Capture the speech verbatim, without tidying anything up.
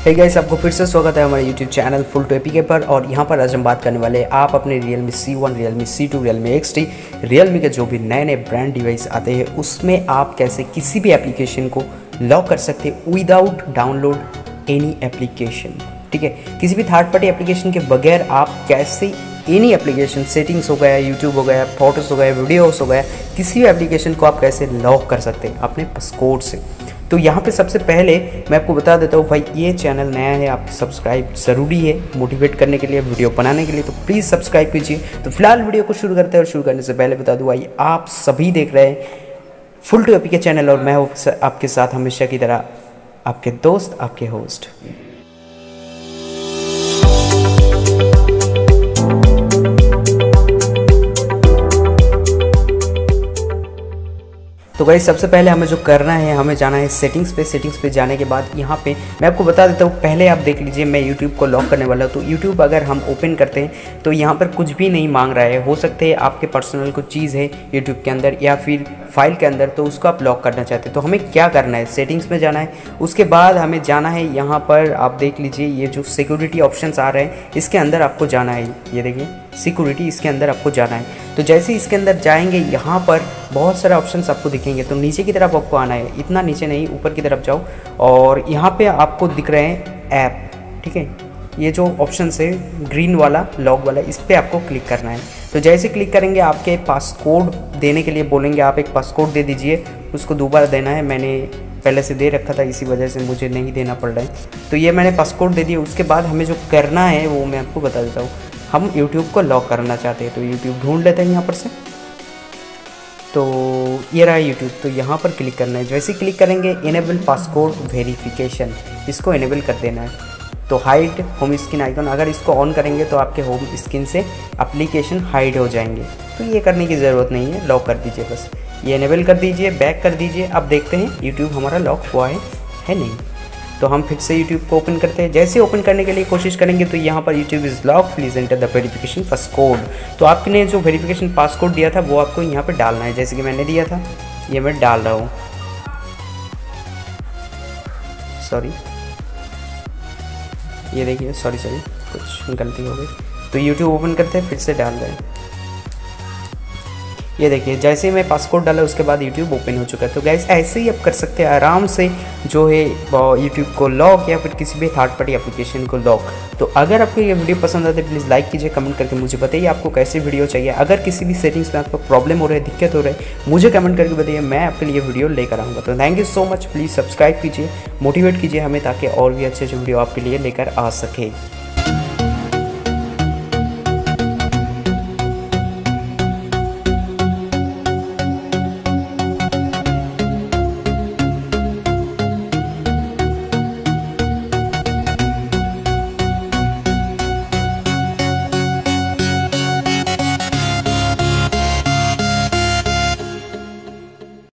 Hey guys, आपको फिर से स्वागत है हमारे YouTube channel full to AP के पर। और यहाँ पर आज हम बात करने वाले हैं आप अपने Realme C one, Realme C two, Realme X T, Realme के जो भी नए नए ब्रांड डिवाइस आते हैं उसमें आप कैसे किसी भी एप्लीकेशन को लॉक कर सकते हैं विदाउट डाउनलोड एनी एप्लीकेशन। ठीक है, किसी भी थर्ड पार्टी एप्लीकेशन के बगैर आप कैसे एनी एप्लीकेशन, सेटिंग्स हो गया, यूट्यूब हो गया, फोटोज़ हो गया, वीडियोस हो गया, किसी भी एप्लीकेशन को आप कैसे लॉक कर सकते हैं अपने पासकोड से। तो यहाँ पे सबसे पहले मैं आपको बता देता हूँ भाई, ये चैनल नया है, आप सब्सक्राइब ज़रूरी है मोटिवेट करने के लिए, वीडियो बनाने के लिए, तो प्लीज़ सब्सक्राइब कीजिए। तो फिलहाल वीडियो को शुरू करते हैं और शुरू करने से पहले बता दूँ भाई, आप सभी देख रहे हैं फुल टू एपी के चैनल और मैं हूँ आपके साथ हमेशा की तरह आपके दोस्त, आपके होस्ट। तो गाइस, सबसे पहले हमें जो करना है, हमें जाना है सेटिंग्स पे। सेटिंग्स पे जाने के बाद यहाँ पे मैं आपको बता देता हूँ, पहले आप देख लीजिए मैं यूट्यूब को लॉक करने वाला हूँ। तो यूट्यूब अगर हम ओपन करते हैं तो यहाँ पर कुछ भी नहीं मांग रहा है। हो सकते हैं आपके पर्सनल कुछ चीज़ है यूट्यूब के अंदर या फिर फाइल के अंदर, तो उसको आप लॉक करना चाहते हैं। तो हमें क्या करना है, सेटिंग्स में जाना है। उसके बाद हमें जाना है यहाँ पर, आप देख लीजिए ये जो सिक्योरिटी ऑप्शंस आ रहे हैं इसके अंदर आपको जाना है। ये देखिए सिक्योरिटी, इसके अंदर आपको जाना है। तो जैसे इसके अंदर जाएंगे यहाँ पर बहुत सारे ऑप्शंस आपको दिखेंगे। तो नीचे की तरफ आपको आना है, इतना नीचे नहीं, ऊपर की तरफ जाओ और यहाँ पे आपको दिख रहे हैं ऐप। ठीक है, ये जो ऑप्शन है ग्रीन वाला, लॉक वाला, इस पर आपको क्लिक करना है। तो जैसे क्लिक करेंगे आपके पासकोड देने के लिए बोलेंगे, आप एक पासकोड दे दीजिए, उसको दोबारा देना है। मैंने पहले से दे रखा था, इसी वजह से मुझे नहीं देना पड़ रहा है। तो ये मैंने पासकोड दे दिया। उसके बाद हमें जो करना है वो मैं आपको बता देता हूँ। हम यूट्यूब को लॉक करना चाहते हैं तो यूट्यूब ढूंढ लेते हैं यहाँ पर से। तो ये रहा यूट्यूब, तो यहाँ पर क्लिक करना है। जैसे क्लिक करेंगे इनेबल पासकोड वेरिफिकेशन, इसको इनेबल कर देना है। तो हाइड होम स्क्रीन आइकन, अगर इसको ऑन करेंगे तो आपके होम स्क्रीन से एप्लीकेशन हाइड हो जाएंगे। तो ये करने की ज़रूरत नहीं है, लॉक कर दीजिए बस। ये इनेबल कर दीजिए, बैक कर दीजिए। अब देखते हैं यूट्यूब हमारा लॉक हुआ है है नहीं। तो हम फिर से यूट्यूब को ओपन करते हैं। जैसे ओपन करने के लिए कोशिश करेंगे तो यहाँ पर YouTube is lock, please enter the verification passcode. तो आपने जो वेरिफिकेशन पासकोड दिया था वो आपको यहाँ पर डालना है, जैसे कि मैंने दिया था, ये मैं डाल रहा हूँ। सॉरी, ये देखिए, सॉरी सॉरी कुछ गलती हो गई। तो यूट्यूब ओपन करते हैं, फिर से डाल रहे हैं। ये देखिए, जैसे ही मैं पासकोड डाला उसके बाद यूट्यूब ओपन हो चुका है। तो गाइस, ऐसे ही आप कर सकते हैं आराम से जो है यूट्यूब को लॉक या फिर किसी भी थर्ड पार्टी एप्लीकेशन को लॉक। तो अगर आपको ये वीडियो पसंद आती है प्लीज़ लाइक कीजिए, कमेंट करके मुझे बताइए आपको कैसी वीडियो चाहिए। अगर किसी भी सेटिंग्स में आपको प्रॉब्लम हो रहा है, दिक्कत हो रहा है, मुझे कमेंट करके बताइए, मैं आपके लिए वीडियो लेकर आऊँगा। तो thank you so much, please subscribe कीजिए, मोटिवेट कीजिए हमें, ताकि और भी अच्छे अच्छे वीडियो आपके लिए लेकर आ सके।